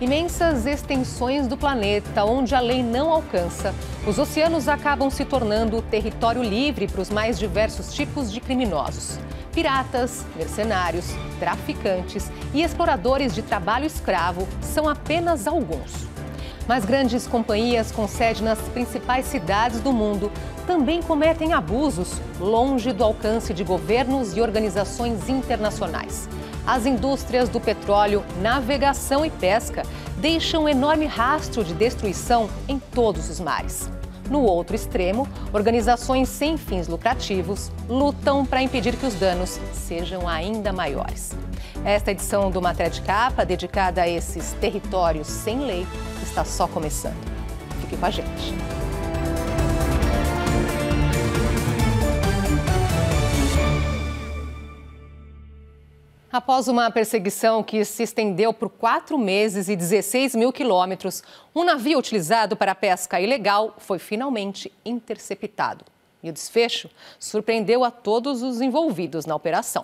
Imensas extensões do planeta onde a lei não alcança, os oceanos acabam se tornando território livre para os mais diversos tipos de criminosos. Piratas, mercenários, traficantes e exploradores de trabalho escravo são apenas alguns. Mas grandes companhias com sede nas principais cidades do mundo também cometem abusos longe do alcance de governos e organizações internacionais. As indústrias do petróleo, navegação e pesca deixam um enorme rastro de destruição em todos os mares. No outro extremo, organizações sem fins lucrativos lutam para impedir que os danos sejam ainda maiores. Esta edição do Matéria de Capa, dedicada a esses territórios sem lei, está só começando. Fique com a gente. Após uma perseguição que se estendeu por 4 meses e 16 mil quilômetros, um navio utilizado para a pesca ilegal foi finalmente interceptado. E o desfecho surpreendeu a todos os envolvidos na operação.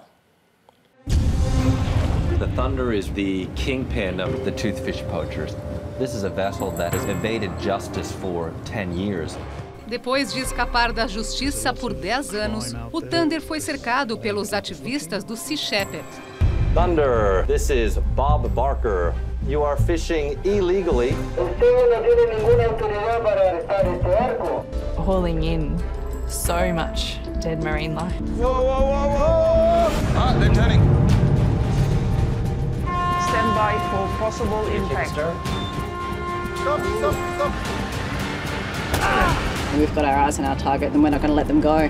The Thunder is the kingpin of the toothfish poachers. This is a vessel that has evaded justice for 10 years. Depois de escapar da justiça por 10 anos, o Thunder foi cercado pelos ativistas do Sea Shepherd. Thunder, this is Bob Barker. You are fishing illegally. Hauling in so much dead marine life. Whoa, whoa, whoa, whoa! Ah, they're turning. Stand by for possible impact. Stop, stop, stop. We've got our eyes on our target, and we're not going to let them go.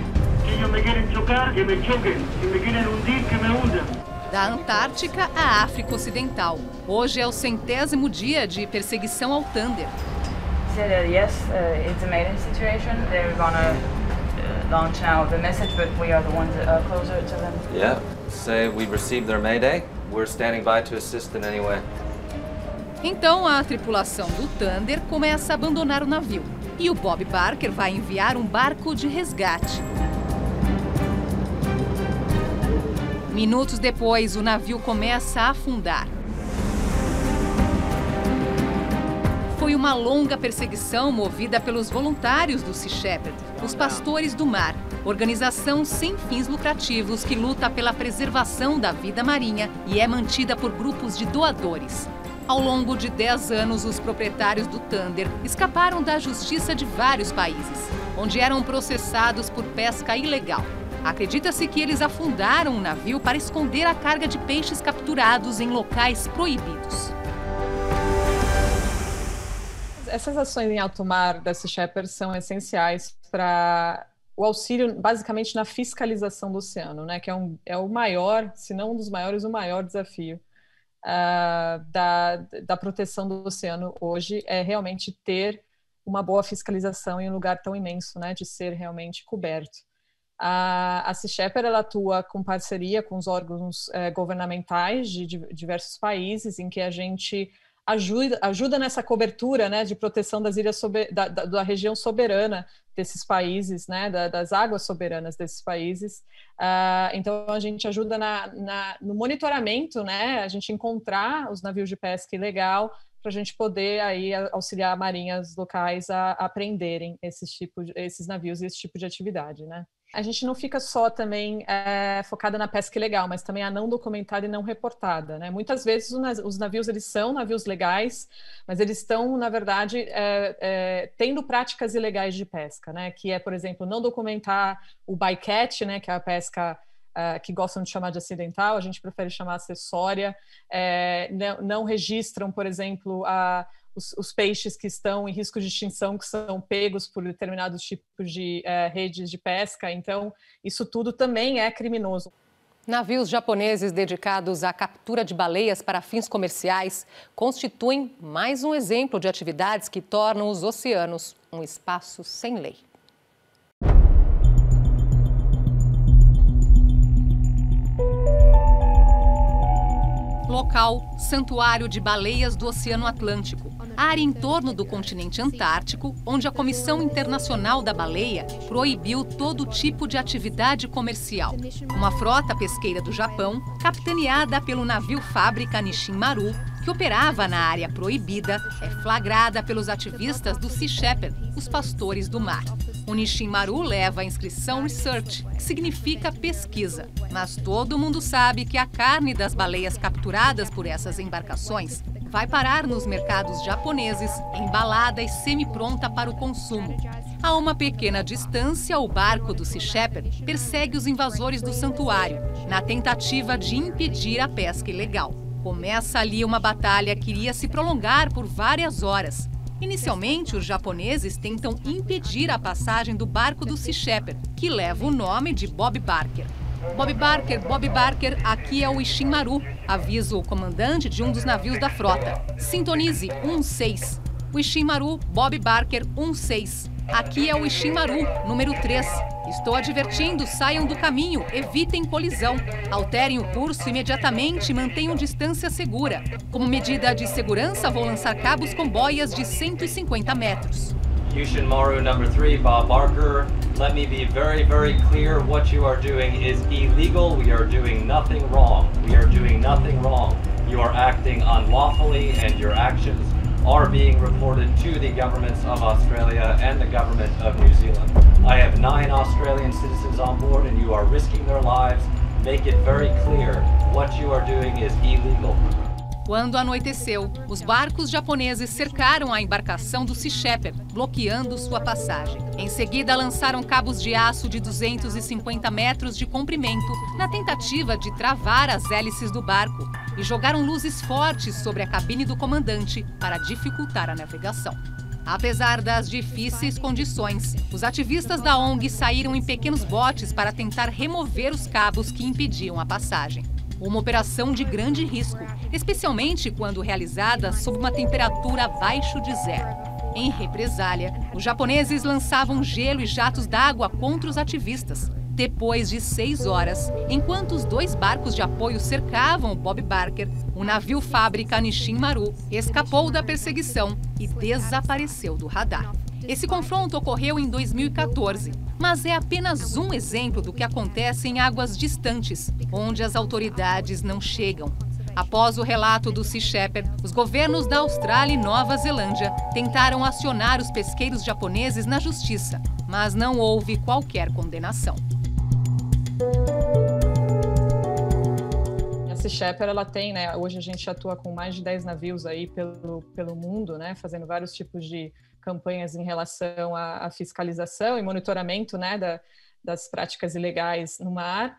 Da Antártica à África Ocidental. Hoje é o 100º dia de perseguição ao Thunder. Yes, it's a maiden situation. They're gonna launch now the message, but we are the ones that are closer to them. Yeah, say we received their mayday. We're standing by to assist in any way. Então a tripulação do Thunder começa a abandonar o navio. E o Bob Barker vai enviar um barco de resgate. Minutos depois, o navio começa a afundar. Foi uma longa perseguição movida pelos voluntários do Sea Shepherd, os Pastores do Mar, organização sem fins lucrativos que luta pela preservação da vida marinha e é mantida por grupos de doadores. Ao longo de 10 anos, os proprietários do Thunder escaparam da justiça de vários países, onde eram processados por pesca ilegal. Acredita-se que eles afundaram o navio para esconder a carga de peixes capturados em locais proibidos. Essas ações em alto mar da Sea Shepherd são essenciais para o auxílio, basicamente, na fiscalização do oceano, né? Que é o maior, se não um dos maiores, o maior desafio da proteção do oceano hoje, é realmente ter uma boa fiscalização em um lugar tão imenso, né? De ser realmente coberto. A Sea Shepherd, ela atua com parceria com os órgãos governamentais de diversos países, em que a gente ajuda nessa cobertura, né, de proteção das ilhas da região soberana desses países, né, das águas soberanas desses países. Então a gente ajuda no monitoramento, né, a gente encontrar os navios de pesca ilegal para a gente poder aí auxiliar marinhas locais a prenderem esses navios e esse tipo de atividade, né. A gente não fica só também focada na pesca ilegal, mas também a não documentada e não reportada, né? Muitas vezes os navios, eles são navios legais, mas eles estão, na verdade, tendo práticas ilegais de pesca, né? Que é, por exemplo, não documentar o bycatch, né? Que é a pesca que gostam de chamar de acidental, a gente prefere chamar acessória. Não registram, por exemplo, os peixes que estão em risco de extinção, que são pegos por determinados tipos de redes de pesca. Então, isso tudo também é criminoso. Navios japoneses dedicados à captura de baleias para fins comerciais constituem mais um exemplo de atividades que tornam os oceanos um espaço sem lei. Local, Santuário de Baleias do Oceano Atlântico, área em torno do continente antártico, onde a Comissão Internacional da Baleia proibiu todo tipo de atividade comercial. Uma frota pesqueira do Japão, capitaneada pelo navio fábrica Nishin Maru, que que operava na área proibida, é flagrada pelos ativistas do Sea Shepherd, os pastores do mar. O Nisshin Maru leva a inscrição Research, que significa pesquisa. Mas todo mundo sabe que a carne das baleias capturadas por essas embarcações vai parar nos mercados japoneses, embalada e semi-pronta para o consumo. A uma pequena distância, o barco do Sea Shepherd persegue os invasores do santuário, na tentativa de impedir a pesca ilegal. Começa ali uma batalha que iria se prolongar por várias horas. Inicialmente, os japoneses tentam impedir a passagem do barco do Sea Shepherd, que leva o nome de Bob Barker. Bob Barker, aqui é o Isshin Maru, avisa o comandante de um dos navios da frota. Sintonize 16. O Isshin Maru, Bob Barker 16. Aqui é o Isshin Maru, número 3. Estou advertindo, saiam do caminho, evitem colisão. Alterem o curso imediatamente e mantenham distância segura. Como medida de segurança, vou lançar cabos com boias de 150 metros. Isshin Maru number 3, Bob Barker. Let me be very, very clear. What you are doing is illegal. We are doing nothing wrong. We are doing nothing wrong. You are acting unlawfully and your actions are being reported to the governments of Australia and the government of New Zealand. I have 9 Australian citizens on board and you are risking their lives. Make it very clear. What you are doing is illegal. Quando anoiteceu, os barcos japoneses cercaram a embarcação do Sea Shepherd, bloqueando sua passagem. Em seguida, lançaram cabos de aço de 250 metros de comprimento na tentativa de travar as hélices do barco e jogaram luzes fortes sobre a cabine do comandante para dificultar a navegação. Apesar das difíceis condições, os ativistas da ONG saíram em pequenos botes para tentar remover os cabos que impediam a passagem. Uma operação de grande risco, especialmente quando realizada sob uma temperatura abaixo de zero. Em represália, os japoneses lançavam gelo e jatos d'água contra os ativistas. Depois de 6 horas, enquanto os 2 barcos de apoio cercavam o Bob Barker, o navio fábrica Nisshin Maru escapou da perseguição e desapareceu do radar. Esse confronto ocorreu em 2014, mas é apenas um exemplo do que acontece em águas distantes, onde as autoridades não chegam. Após o relato do Sea Shepherd, os governos da Austrália e Nova Zelândia tentaram acionar os pesqueiros japoneses na justiça, mas não houve qualquer condenação. A Sea Shepherd, ela tem, né, hoje a gente atua com mais de 10 navios aí pelo mundo, né, fazendo vários tipos de campanhas em relação à fiscalização e monitoramento, né, das práticas ilegais no mar.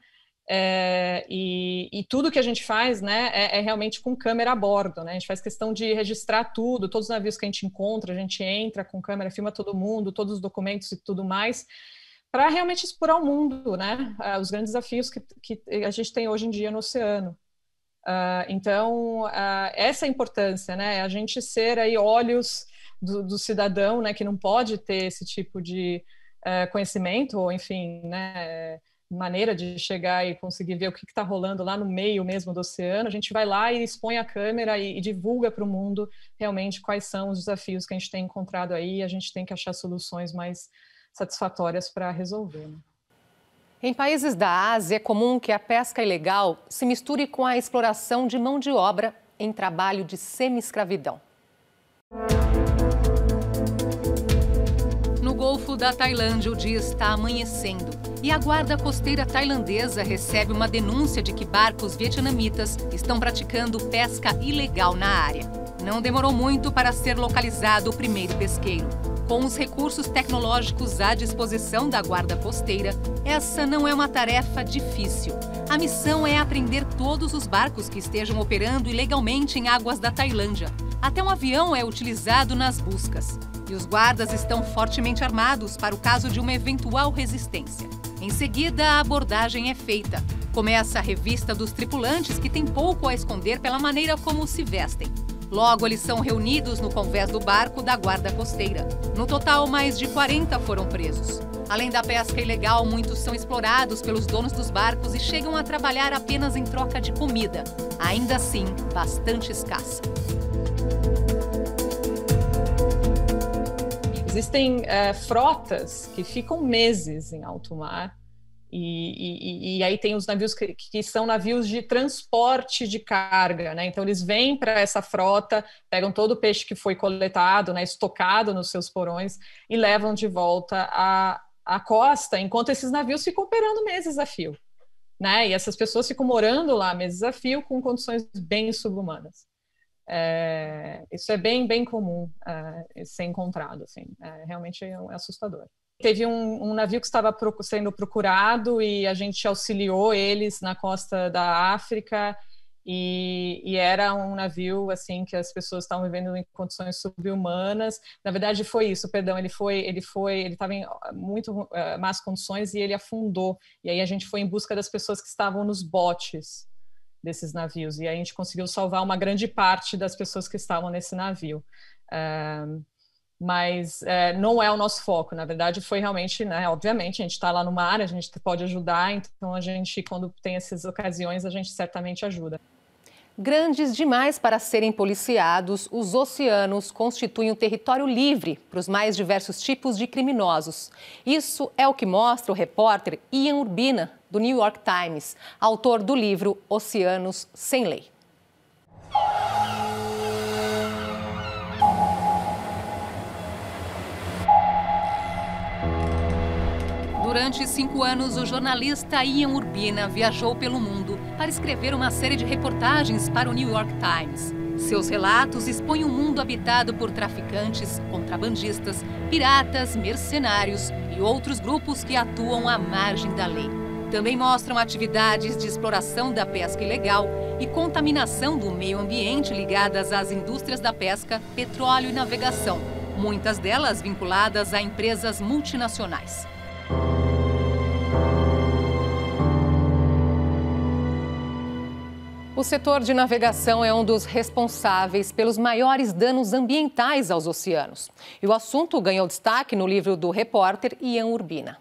E tudo que a gente faz, né, é realmente com câmera a bordo, né? A gente faz questão de registrar tudo, todos os navios que a gente encontra, a gente entra com câmera, filma todo mundo, todos os documentos e tudo mais, para realmente explorar o mundo, né? Os grandes desafios que a gente tem hoje em dia no oceano. Então, essa é a importância, né? A gente ser aí olhos do cidadão, né, que não pode ter esse tipo de conhecimento, ou enfim, né, maneira de chegar e conseguir ver o que está rolando lá no meio mesmo do oceano. A gente vai lá e expõe a câmera e divulga para o mundo realmente quais são os desafios que a gente tem encontrado aí, e a gente tem que achar soluções mais satisfatórias para resolver, né? Em países da Ásia, é comum que a pesca ilegal se misture com a exploração de mão de obra em trabalho de semi-escravidão. No Golfo da Tailândia, o dia está amanhecendo e a guarda costeira tailandesa recebe uma denúncia de que barcos vietnamitas estão praticando pesca ilegal na área. Não demorou muito para ser localizado o primeiro pesqueiro. Com os recursos tecnológicos à disposição da guarda costeira, essa não é uma tarefa difícil. A missão é apreender todos os barcos que estejam operando ilegalmente em águas da Tailândia. Até um avião é utilizado nas buscas. E os guardas estão fortemente armados para o caso de uma eventual resistência. Em seguida, a abordagem é feita. Começa a revista dos tripulantes, que têm pouco a esconder pela maneira como se vestem. Logo, eles são reunidos no convés do barco da guarda costeira. No total, mais de 40 foram presos. Além da pesca ilegal, muitos são explorados pelos donos dos barcos e chegam a trabalhar apenas em troca de comida. Ainda assim, bastante escassa. Existem frotas que ficam meses em alto mar E aí tem os navios que são navios de transporte de carga, né? Então eles vêm para essa frota, pegam todo o peixe que foi coletado, né, estocado nos seus porões e levam de volta à costa, enquanto esses navios ficam operando meses a fio, né? E essas pessoas ficam morando lá meses a fio com condições bem subhumanas. Isso é bem comum ser encontrado, assim. Realmente é assustador. Teve um navio que estava sendo procurado e a gente auxiliou eles na costa da África e era um navio assim que as pessoas estavam vivendo em condições subhumanas. Na verdade foi isso, perdão, ele estava em muito más condições e ele afundou. E aí a gente foi em busca das pessoas que estavam nos botes desses navios e aí a gente conseguiu salvar uma grande parte das pessoas que estavam nesse navio. Mas não é o nosso foco, na verdade foi realmente, né, obviamente a gente está lá no mar, a gente pode ajudar, então a gente, quando tem essas ocasiões, a gente certamente ajuda. Grandes demais para serem policiados, os oceanos constituem um território livre para os mais diversos tipos de criminosos. Isso é o que mostra o repórter Ian Urbina, do New York Times, autor do livro Oceanos Sem Lei. Durante 5 anos, o jornalista Ian Urbina viajou pelo mundo para escrever uma série de reportagens para o New York Times. Seus relatos expõem um mundo habitado por traficantes, contrabandistas, piratas, mercenários e outros grupos que atuam à margem da lei. Também mostram atividades de exploração da pesca ilegal e contaminação do meio ambiente ligadas às indústrias da pesca, petróleo e navegação, muitas delas vinculadas a empresas multinacionais. O setor de navegação é um dos responsáveis pelos maiores danos ambientais aos oceanos. E o assunto ganhou destaque no livro do repórter Ian Urbina.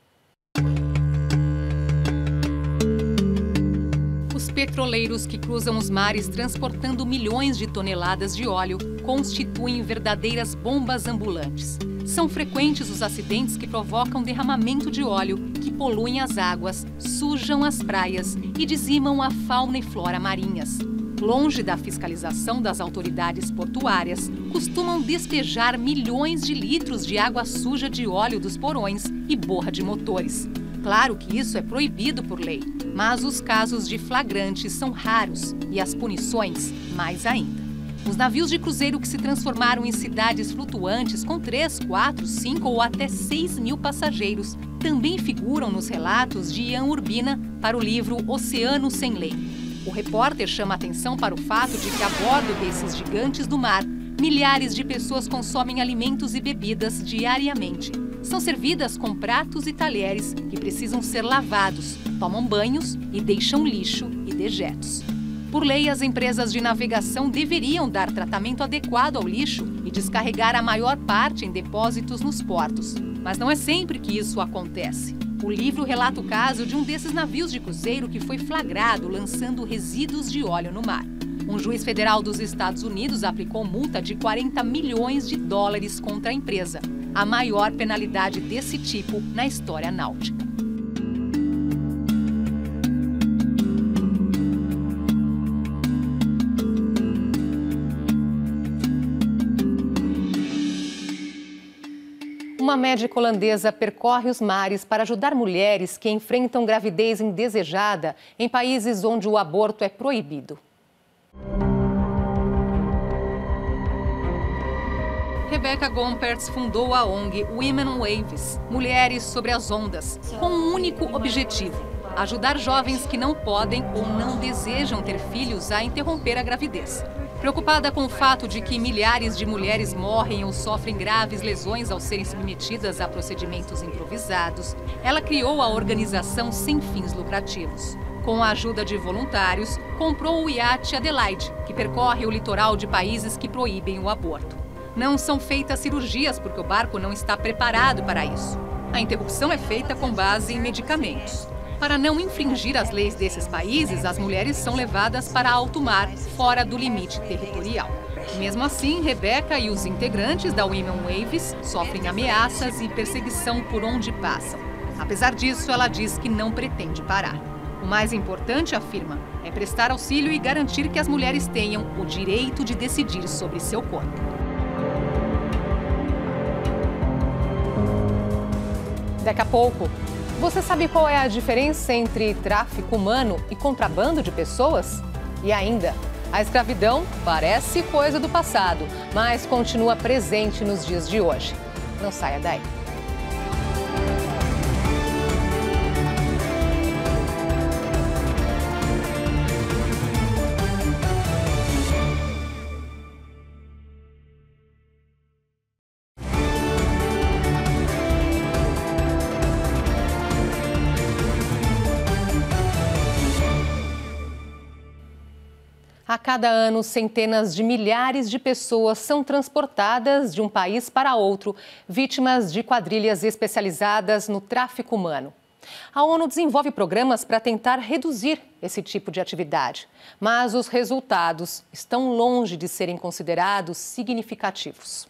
Os petroleiros que cruzam os mares transportando milhões de toneladas de óleo constituem verdadeiras bombas ambulantes. São frequentes os acidentes que provocam derramamento de óleo, que poluem as águas, sujam as praias e dizimam a fauna e flora marinhas. Longe da fiscalização das autoridades portuárias, costumam despejar milhões de litros de água suja de óleo dos porões e borra de motores. Claro que isso é proibido por lei, mas os casos de flagrantes são raros e as punições mais ainda. Os navios de cruzeiro que se transformaram em cidades flutuantes com 3, 4, 5 ou até 6 mil passageiros também figuram nos relatos de Ian Urbina para o livro Oceanos Sem Lei. O repórter chama atenção para o fato de que, a bordo desses gigantes do mar, milhares de pessoas consomem alimentos e bebidas diariamente. São servidas com pratos e talheres que precisam ser lavados, tomam banhos e deixam lixo e dejetos. Por lei, as empresas de navegação deveriam dar tratamento adequado ao lixo e descarregar a maior parte em depósitos nos portos. Mas não é sempre que isso acontece. O livro relata o caso de um desses navios de cruzeiro que foi flagrado lançando resíduos de óleo no mar. Um juiz federal dos Estados Unidos aplicou multa de $40 milhões contra a empresa, a maior penalidade desse tipo na história náutica. Uma médica holandesa percorre os mares para ajudar mulheres que enfrentam gravidez indesejada em países onde o aborto é proibido. Rebecca Gompertz fundou a ONG Women Waves, Mulheres sobre as Ondas, com um único objetivo: ajudar jovens que não podem ou não desejam ter filhos a interromper a gravidez. Preocupada com o fato de que milhares de mulheres morrem ou sofrem graves lesões ao serem submetidas a procedimentos improvisados, ela criou a organização sem fins lucrativos. Com a ajuda de voluntários, comprou o iate Adelaide, que percorre o litoral de países que proíbem o aborto. Não são feitas cirurgias porque o barco não está preparado para isso. A interrupção é feita com base em medicamentos. Para não infringir as leis desses países, as mulheres são levadas para alto mar, fora do limite territorial. Mesmo assim, Rebecca e os integrantes da Women Waves sofrem ameaças e perseguição por onde passam. Apesar disso, ela diz que não pretende parar. O mais importante, afirma, é prestar auxílio e garantir que as mulheres tenham o direito de decidir sobre seu corpo. Daqui a pouco, você sabe qual é a diferença entre tráfico humano e contrabando de pessoas? E ainda, a escravidão parece coisa do passado, mas continua presente nos dias de hoje. Não saia daí. A cada ano, centenas de milhares de pessoas são transportadas de um país para outro, vítimas de quadrilhas especializadas no tráfico humano. A ONU desenvolve programas para tentar reduzir esse tipo de atividade, mas os resultados estão longe de serem considerados significativos.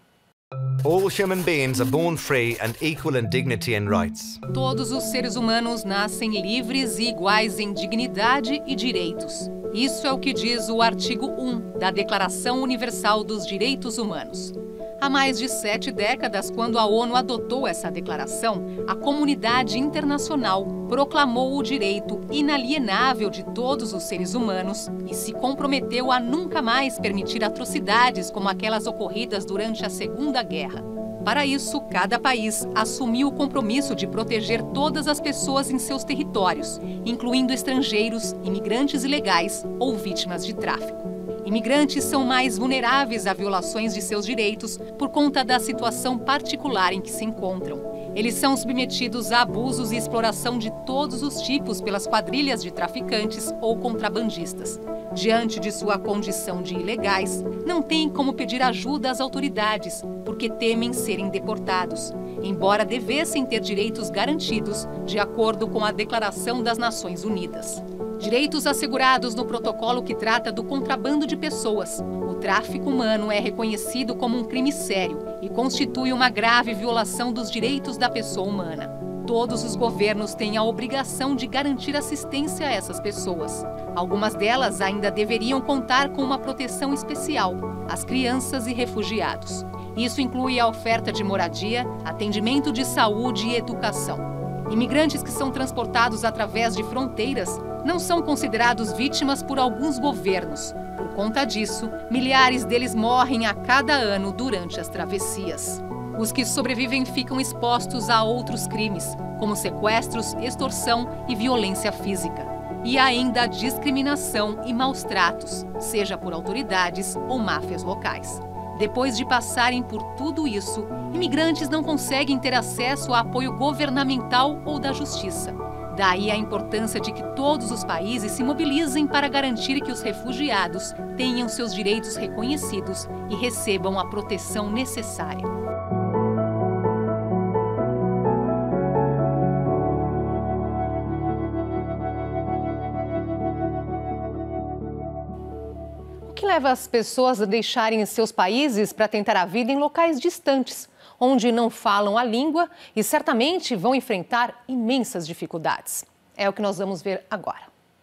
All human beings are born free and equal in dignity and rights. Todos os seres humanos nascem livres e iguais em dignidade e direitos. Isso é o que diz o artigo 1 da Declaração Universal dos Direitos Humanos. Há mais de 7 décadas, quando a ONU adotou essa declaração, a comunidade internacional proclamou o direito inalienável de todos os seres humanos e se comprometeu a nunca mais permitir atrocidades como aquelas ocorridas durante a Segunda Guerra. Para isso, cada país assumiu o compromisso de proteger todas as pessoas em seus territórios, incluindo estrangeiros, imigrantes ilegais ou vítimas de tráfico. Imigrantes são mais vulneráveis a violações de seus direitos por conta da situação particular em que se encontram. Eles são submetidos a abusos e exploração de todos os tipos pelas quadrilhas de traficantes ou contrabandistas. Diante de sua condição de ilegais, não têm como pedir ajuda às autoridades, porque temem serem deportados, embora devessem ter direitos garantidos de acordo com a Declaração das Nações Unidas. Direitos assegurados no protocolo que trata do contrabando de pessoas. O tráfico humano é reconhecido como um crime sério e constitui uma grave violação dos direitos da pessoa humana. Todos os governos têm a obrigação de garantir assistência a essas pessoas. Algumas delas ainda deveriam contar com uma proteção especial, as crianças e refugiados. Isso inclui a oferta de moradia, atendimento de saúde e educação. Imigrantes que são transportados através de fronteiras não são considerados vítimas por alguns governos. Por conta disso, milhares deles morrem a cada ano durante as travessias. Os que sobrevivem ficam expostos a outros crimes, como sequestros, extorsão e violência física. E ainda a discriminação e maus tratos, seja por autoridades ou máfias locais. Depois de passarem por tudo isso, imigrantes não conseguem ter acesso a apoio governamental ou da justiça. Daí a importância de que todos os países se mobilizem para garantir que os refugiados tenham seus direitos reconhecidos e recebam a proteção necessária. O que leva as pessoas a deixarem seus países para tentar a vida em locais distantes, onde não falam a língua e certamente vão enfrentar imensas dificuldades? É o que nós vamos ver agora.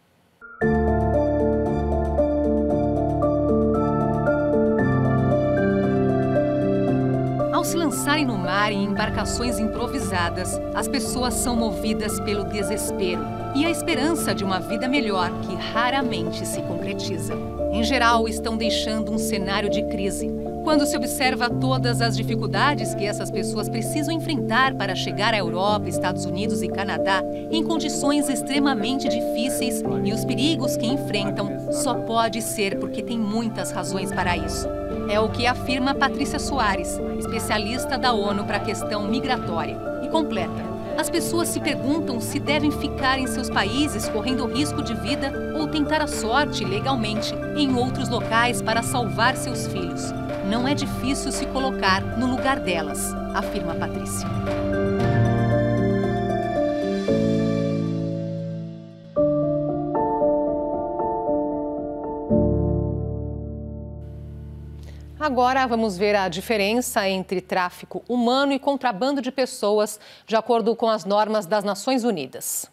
Ao se lançarem no mar em embarcações improvisadas, as pessoas são movidas pelo desespero e a esperança de uma vida melhor que raramente se concretiza. Em geral, estão deixando um cenário de crise. Quando se observa todas as dificuldades que essas pessoas precisam enfrentar para chegar à Europa, Estados Unidos e Canadá, em condições extremamente difíceis, e os perigos que enfrentam, só pode ser porque tem muitas razões para isso. É o que afirma Patrícia Soares, especialista da ONU para a questão migratória, e completa. As pessoas se perguntam se devem ficar em seus países correndo risco de vida ou tentar a sorte legalmente em outros locais para salvar seus filhos. Não é difícil se colocar no lugar delas, afirma Patrícia. Agora vamos ver a diferença entre tráfico humano e contrabando de pessoas, de acordo com as normas das Nações Unidas.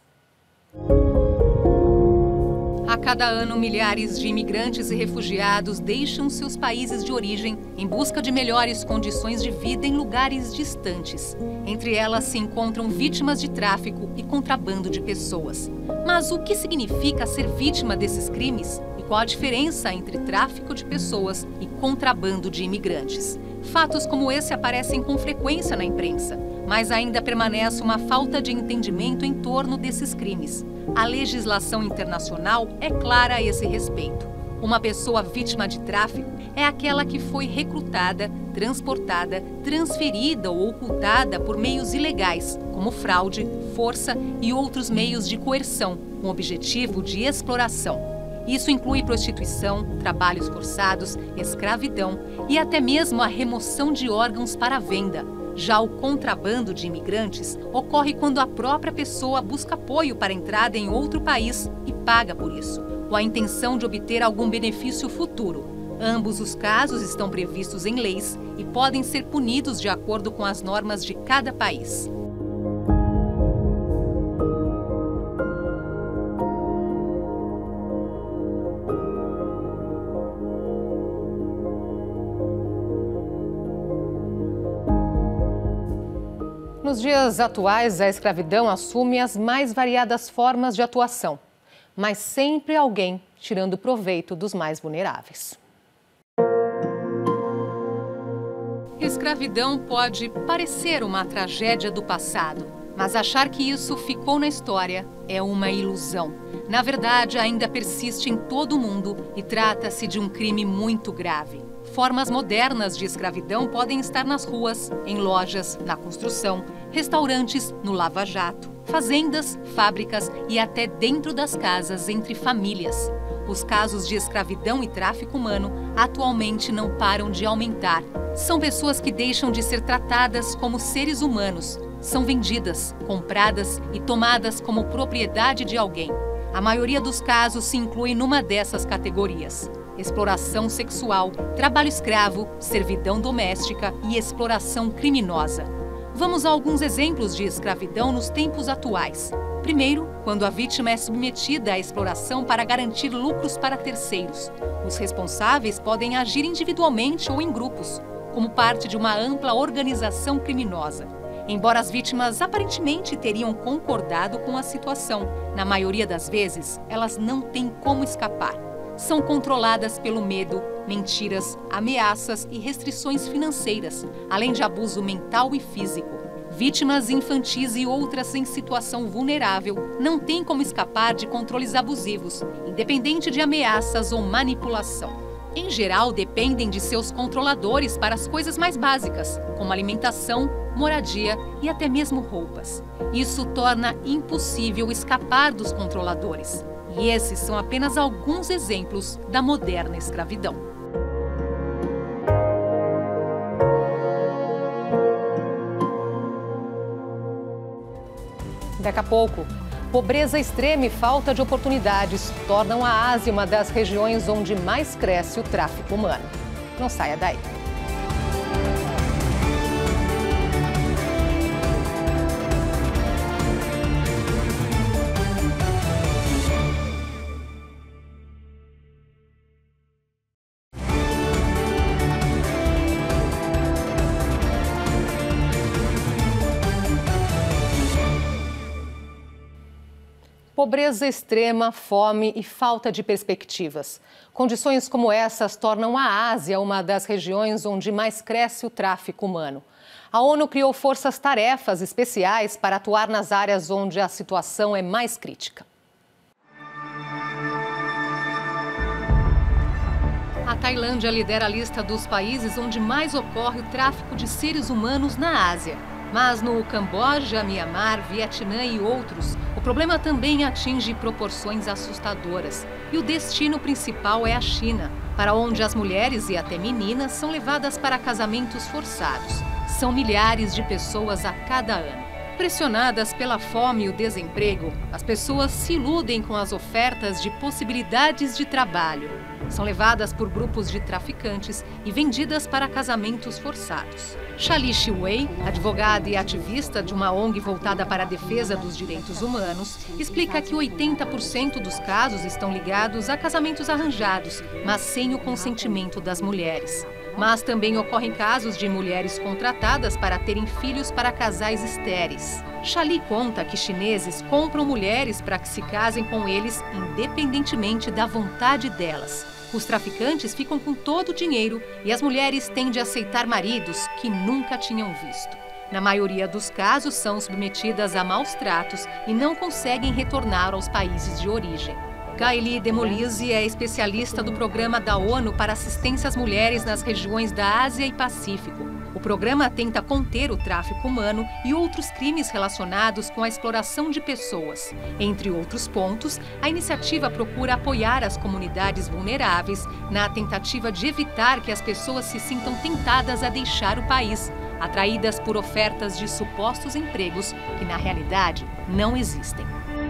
A cada ano, milhares de imigrantes e refugiados deixam seus países de origem em busca de melhores condições de vida em lugares distantes. Entre elas se encontram vítimas de tráfico e contrabando de pessoas. Mas o que significa ser vítima desses crimes? E qual a diferença entre tráfico de pessoas e contrabando de imigrantes? Fatos como esse aparecem com frequência na imprensa, mas ainda permanece uma falta de entendimento em torno desses crimes. A legislação internacional é clara a esse respeito. Uma pessoa vítima de tráfico é aquela que foi recrutada, transportada, transferida ou ocultada por meios ilegais, como fraude, força e outros meios de coerção, com o objetivo de exploração. Isso inclui prostituição, trabalhos forçados, escravidão e até mesmo a remoção de órgãos para venda. Já o contrabando de imigrantes ocorre quando a própria pessoa busca apoio para a entrada em outro país e paga por isso, com a intenção de obter algum benefício futuro. Ambos os casos estão previstos em leis e podem ser punidos de acordo com as normas de cada país. Nos dias atuais, a escravidão assume as mais variadas formas de atuação, mas sempre alguém tirando proveito dos mais vulneráveis. Escravidão pode parecer uma tragédia do passado, mas achar que isso ficou na história é uma ilusão. Na verdade, ainda persiste em todo o mundo e trata-se de um crime muito grave. Formas modernas de escravidão podem estar nas ruas, em lojas, na construção, restaurantes, no lava-jato, fazendas, fábricas e até dentro das casas entre famílias. Os casos de escravidão e tráfico humano atualmente não param de aumentar. São pessoas que deixam de ser tratadas como seres humanos, são vendidas, compradas e tomadas como propriedade de alguém. A maioria dos casos se inclui numa dessas categorias: exploração sexual, trabalho escravo, servidão doméstica e exploração criminosa. Vamos a alguns exemplos de escravidão nos tempos atuais. Primeiro, quando a vítima é submetida à exploração para garantir lucros para terceiros. Os responsáveis podem agir individualmente ou em grupos, como parte de uma ampla organização criminosa. Embora as vítimas aparentemente teriam concordado com a situação, na maioria das vezes, elas não têm como escapar. São controladas pelo medo, mentiras, ameaças e restrições financeiras, além de abuso mental e físico. Vítimas infantis e outras em situação vulnerável não têm como escapar de controles abusivos, independente de ameaças ou manipulação. Em geral, dependem de seus controladores para as coisas mais básicas, como alimentação, moradia e até mesmo roupas. Isso torna impossível escapar dos controladores. E esses são apenas alguns exemplos da moderna escravidão. Daqui a pouco, pobreza extrema e falta de oportunidades tornam a Ásia uma das regiões onde mais cresce o tráfico humano. Não saia daí. Pobreza extrema, fome e falta de perspectivas. Condições como essas tornam a Ásia uma das regiões onde mais cresce o tráfico humano. A ONU criou forças-tarefas especiais para atuar nas áreas onde a situação é mais crítica. A Tailândia lidera a lista dos países onde mais ocorre o tráfico de seres humanos na Ásia. Mas no Camboja, Mianmar, Vietnã e outros, o problema também atinge proporções assustadoras. E o destino principal é a China, para onde as mulheres e até meninas são levadas para casamentos forçados. São milhares de pessoas a cada ano. Pressionadas pela fome e o desemprego, as pessoas se iludem com as ofertas de possibilidades de trabalho. São levadas por grupos de traficantes e vendidas para casamentos forçados. Shali Shiwei, advogada e ativista de uma ONG voltada para a defesa dos direitos humanos, explica que 80% dos casos estão ligados a casamentos arranjados, mas sem o consentimento das mulheres. Mas também ocorrem casos de mulheres contratadas para terem filhos para casais estéreis. Shali conta que chineses compram mulheres para que se casem com eles independentemente da vontade delas. Os traficantes ficam com todo o dinheiro e as mulheres têm de aceitar maridos que nunca tinham visto. Na maioria dos casos, são submetidas a maus tratos e não conseguem retornar aos países de origem. Kylie Demolise é especialista do Programa da ONU para Assistência às Mulheres nas regiões da Ásia e Pacífico. O programa tenta conter o tráfico humano e outros crimes relacionados com a exploração de pessoas. Entre outros pontos, a iniciativa procura apoiar as comunidades vulneráveis na tentativa de evitar que as pessoas se sintam tentadas a deixar o país, atraídas por ofertas de supostos empregos que, na realidade, não existem.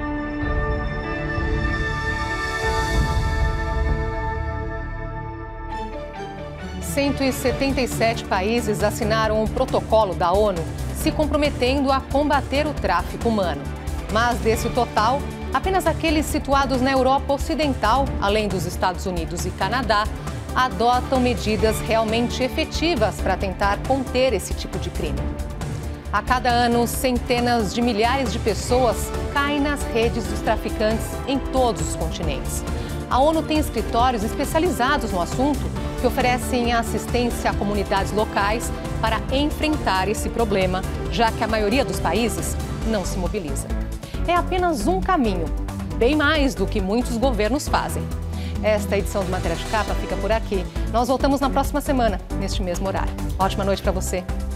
– 177 países assinaram um protocolo da ONU se comprometendo a combater o tráfico humano. Mas desse total, apenas aqueles situados na Europa Ocidental, além dos Estados Unidos e Canadá, adotam medidas realmente efetivas para tentar conter esse tipo de crime. A cada ano, centenas de milhares de pessoas caem nas redes dos traficantes em todos os continentes. A ONU tem escritórios especializados no assunto que oferecem assistência a comunidades locais para enfrentar esse problema, já que a maioria dos países não se mobiliza. É apenas um caminho, bem mais do que muitos governos fazem. Esta edição do Matéria de Capa fica por aqui. Nós voltamos na próxima semana, neste mesmo horário. Ótima noite para você.